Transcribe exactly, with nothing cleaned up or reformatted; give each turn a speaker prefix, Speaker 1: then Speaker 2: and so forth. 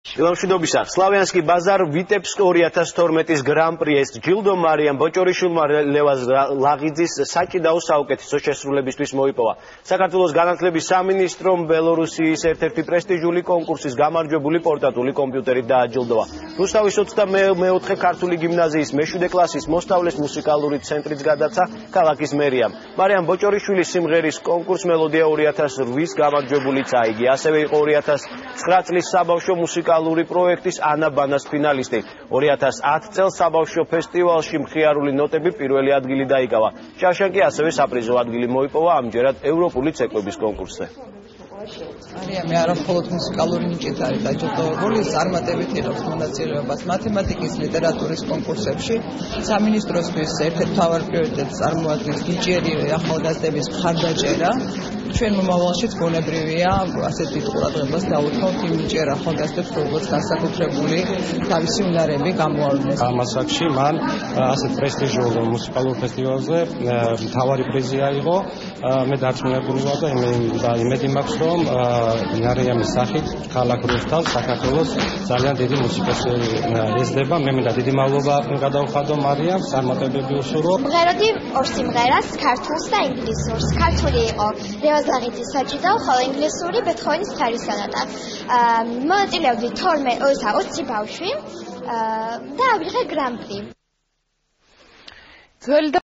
Speaker 1: Ილამშვიდობისა, სლავიანსკი ბაზარ ვიტებსკ ორი ათას თორმეტის გრან-პრის ჯილდო მარიამ ბოჭორიშვილმა ლევაზ ლაღიძის საჭიდაო საუკეთესო შესრულებისთვის მოიპოვა. საქართველოს განათლების სამინისტრომ ბელორუსიის ერთ-ერთი პრესტიჟული კონკურსის გამარჯვებული პორტატული კომპიუტერით დააჯილდოვა. რუსთავის ოცდამეოთხე ქართული გიმნაზიის მეშვიდე კლასის მოსწავლეს მუსიკალური ცენტრიც გადაცა ქალაქის მერიამ. მარიამ ბოჭორიშვილის სიმღერის კონკურს მელოდია ორი ათას რვის გამარჯვებულიც აიგო. ასევე იყო ორი ათას ცხრა წლის საბავშვო მუსიკალური პროექტის ანა ბანას ფინალისტი. ორი ათას ათ წელს საბავშვო ფესტივალში მხიარული ნოტები პირველი ადგილი დაიკავა. ჭავშან კი ასევე საპრიზო ადგილი მოიპოვა ამჯერად ევროპული ცეკვების კონკურსზე.
Speaker 2: მარიამი არა მხოლოდ მუსიკალური ნიჭით არის დაჯილდოვებული, წარმატებით იღებს მონაწილეობას მათემატიკის, ლიტერატურის კონკურსებში. სამინისტროსთვის ერთ-ერთ მთავარ პრიორიტეტს წარმოადგენს ნიჭიერი ახალგაზრდების მხარდაჭერა. ჩვენ მომავალშიც გონებრივია ასეთ დიდ ყურადღებას დავუთმოთ იმ ნიჭიერ ახალგაზრდებს, როგორც განსაკუთრებული თავისი უნარები გამოავლინეს.
Speaker 3: ამ ასაკში მან ასეთ პრესტიჟულ მუსიკალურ ფესტივალზე მთავარი პრიზი აიღო. მე დარწმუნებული ვარ და იმედი მაქვს, რომ მარიამის სახით ქალაქ რუსთავს საქართველოს ძალიან დიდი მუსიკოსი ეძება. მე მინდა დიდი მადლობა გადავხადო მარიამს, წარმატებები უსურვო.
Speaker 4: მღეროდი ორ სიმღერას, ქართულს და ინგლისურს. ქართული იყო ლევაზ ლაღიძის საჭიდაო, ხოლო ინგლისური ბეთჰოვენის მთარი სონატა. მონაწილეობდი თორმეტ ოცი ბავშვი და ავიღე გრან-პრი.